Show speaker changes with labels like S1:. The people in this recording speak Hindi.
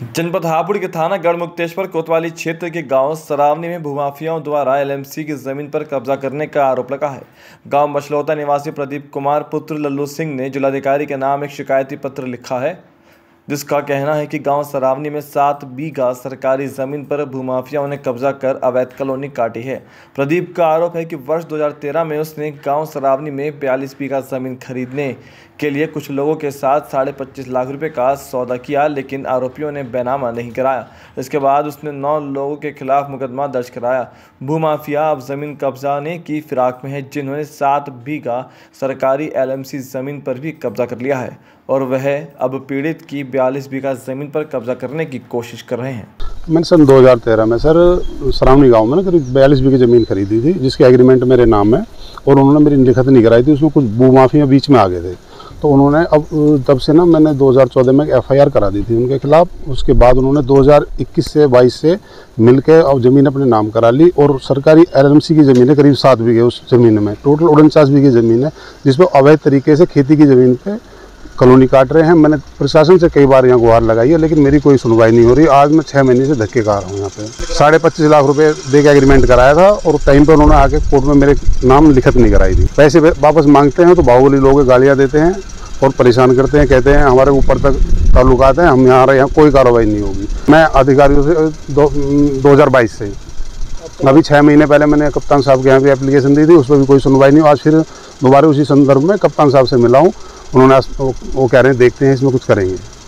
S1: जनपद हापुड़ के थाना गढ़मुक्तेश्वर कोतवाली क्षेत्र के गांव सरावनी में भूमाफियाओं द्वारा एलएमसी की जमीन पर कब्जा करने का आरोप लगा है। गांव मछलौता निवासी प्रदीप कुमार पुत्र लल्लू सिंह ने जिलाधिकारी के नाम एक शिकायती पत्र लिखा है, जिसका कहना है कि गांव सरावनी में 7 बीघा सरकारी जमीन पर भूमाफियाओं ने कब्जा कर अवैध कॉलोनी काटी है। प्रदीप का आरोप है कि वर्ष 2013 में उसने गांव सरावनी में 42 बीघा जमीन खरीदने के लिए कुछ लोगों के साथ 25.5 लाख रुपए का सौदा किया, लेकिन आरोपियों ने बैनामा नहीं कराया। इसके बाद उसने 9 लोगों के खिलाफ मुकदमा दर्ज कराया। भूमाफिया अब जमीन कब्जाने की फिराक में है, जिन्होंने 7 बीघा सरकारी एलएमसी जमीन पर भी कब्जा कर लिया है और वह अब पीड़ित की 42 बीघा जमीन पर कब्जा करने की कोशिश कर रहे हैं।
S2: मैंने सन 2013 में सरावनी गांव में करीब 42 बीघे ज़मीन खरीदी थी, जिसकी एग्रीमेंट मेरे नाम है और उन्होंने मेरी लिखत नहीं कराई थी। उसमें कुछ भूमाफिया बीच में आ गए थे, तो उन्होंने अब तब से मैंने 2014 में एफआईआर करा दी थी उनके खिलाफ। उसके बाद उन्होंने 2021 से 22 से मिलकर अब ज़मीन अपने नाम करा ली और सरकारी एलएमसी की ज़मीन है करीब 7 बीघे। उस ज़मीन में टोटल 49 बीघे ज़मीन है, जिसमें अवैध तरीके से खेती की ज़मीन पे कॉलोनी काट रहे हैं। मैंने प्रशासन से कई बार यहाँ गुहार लगाई है, लेकिन मेरी कोई सुनवाई नहीं हो रही। आज मैं 6 महीने से धक्के खा रहा हूँ। यहाँ पे 25.5 लाख रुपए दे के एग्रीमेंट कराया था और टाइम पर उन्होंने आके कोर्ट में मेरे नाम लिखत नहीं कराई थी। पैसे वापस मांगते हैं तो बाहुबली लोग गालियाँ देते हैं और परेशान करते हैं, कहते हैं हमारे ऊपर तक ताल्लुकात हैं, हम यहाँ रहे, यहाँ कोई कार्रवाई नहीं होगी। मैं अधिकारियों से 2022 से अभी 6 महीने पहले मैंने कप्तान साहब के यहाँ भी एप्लीकेशन दी थी, उस पर भी कोई सुनवाई नहीं। आज फिर दोबारा उसी संदर्भ में कप्तान साहब से मिला हूँ। उन्होंने वो कह रहे हैं देखते हैं इसमें कुछ करेंगे।